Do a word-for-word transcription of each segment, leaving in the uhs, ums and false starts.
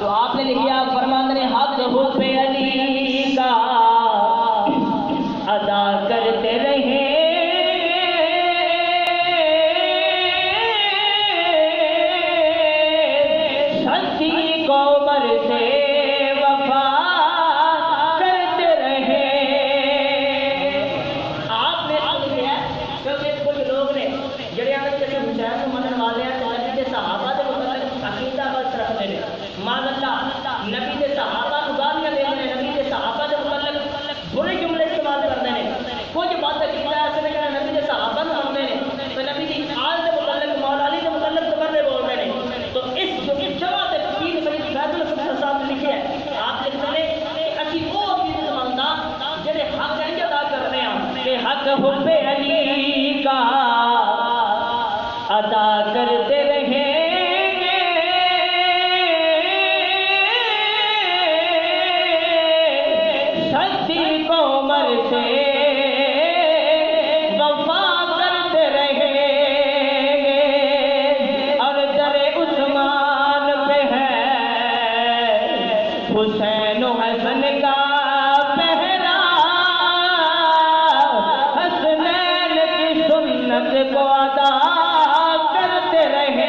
تو آپ نے لکھا فرماندے حق حب علی کا ادا کرتے رہے حب علی کا ادا کرتے رہیں گے سچی کومر سے وفا کرتے رہیں گے اور در عثمان پہ ہے حسین و حسن کا کو ادا کرتے رہے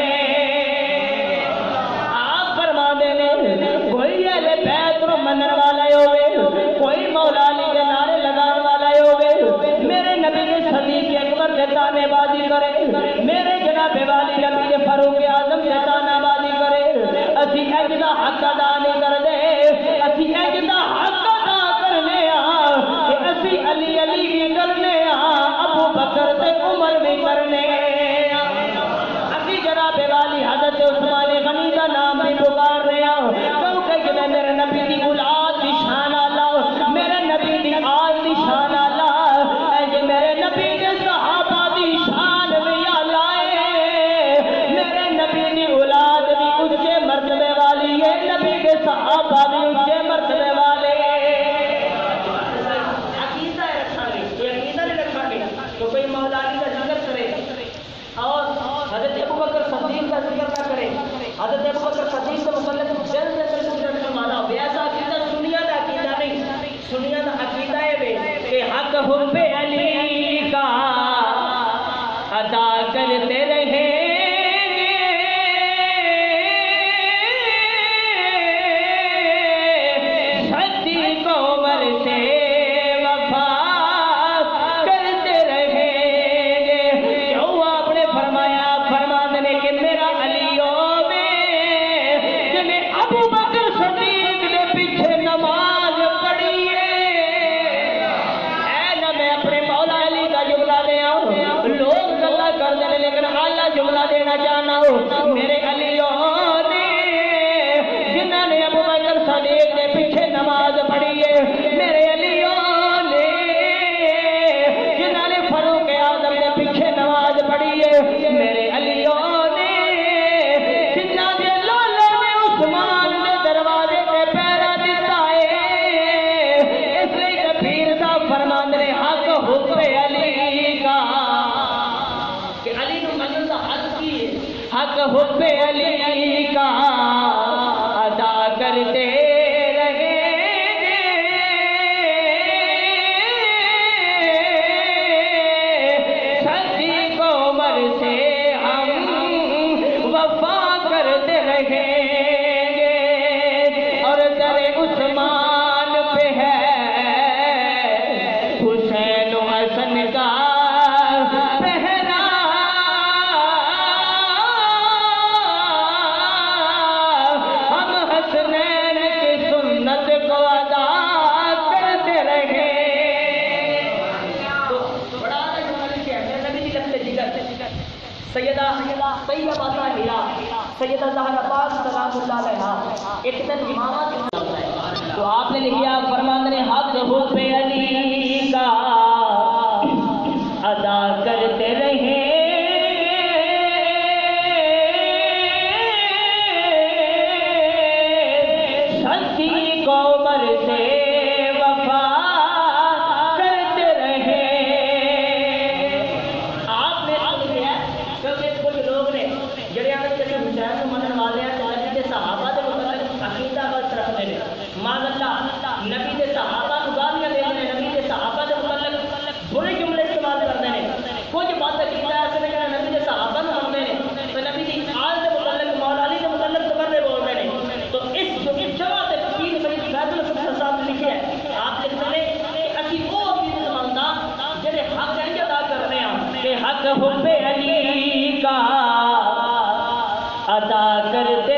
آپ فرما دینے کوئی اہل بیت رو منن والا ہوئے کوئی مولا علی کے نعرے لگان والا ہوئے میرے نبی کے صدیق اکبر کے تانے بازی کرے میرے جناب والی نبی کے فاروق اعظم کے تانے بازی کرے اسی اجدا حق ادا نہیں کر دے اسی اجدا حق ادا کرنے آ کہ اسی علی علی بھی کرنے آ ابو بکر تے عمر بھی کرنے ابھی جناب والی حضرت عثمان غنی کا نام بھی پکار رہے ہیں کیونکہ کہ میں میرے نبی کی اولاد کی شان اللہ میرے نبی کی آل کی شان اللہ اے کہ میرے نبی کے صحابہ کی شان بھی اللہ میرے نبی کی اولاد بھی اونچے مرتبے والی ہے نبی کے صحابہ بھی اونچے مرتبے والے عقیدہ رکھا گے یہ عقیدہ نہیں رکھا گے تو کوئی مولا علی کا ذکر کرے اور حضرت ابو بکر صدیق کا ذکر نہ کرے حضرت ابو بکر صدیق کا مطلب جلد سے جلد سنت کا مانا ہو ایسا عقیدہ سنیا دا عقیدہ نہیں سنیا دا عقیدہ ہے کہ حق حب علی کا ادا کرتے رہے سچی کومر سے جملہ دینا چاہنا ہو میرے علیوں نے جنہوں نے ابو بکر صدیق کے پیچھے نماز پڑھی ہے میرے علیوں نے جنہوں نے فاروق اعظم کے پیچھے نماز پڑھی ہے میرے علیوں نے جنہوں نے لالے نے عثمان کے دروازے پہ پیرا دیتا ہے اس لیے کبیر صاحب فرمان نے حق حب علی کا حق حب علی کا ادا کرتے رہے سچی کومر سے ہم وفا کرتے رہیں گے اور در عثمان پہ ہے حسین و حسن کا سیدہ طیبہ طاہرہ سیدہ زہرا پاک سلام اللہ علیہا ایک دن امامہ تو آپ نے لکھا فرماندے حق حب علی کا ادا کرتے رہیں سچی کومر سے وفا کرتے رہیں آپ نے کیونکہ کچھ لوگ نے جڑے آنے جیسے حسین کو منن والے ہیں تو نبی کے صحابہ دے متعلق عقیدہ عطا کرتے